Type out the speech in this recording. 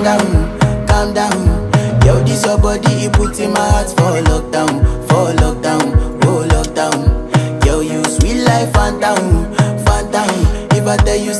calm down. Yo, this your body, it puts in my heart for lockdown, oh lockdown. Yo, you sweet life, phantom, phantom. If I tell you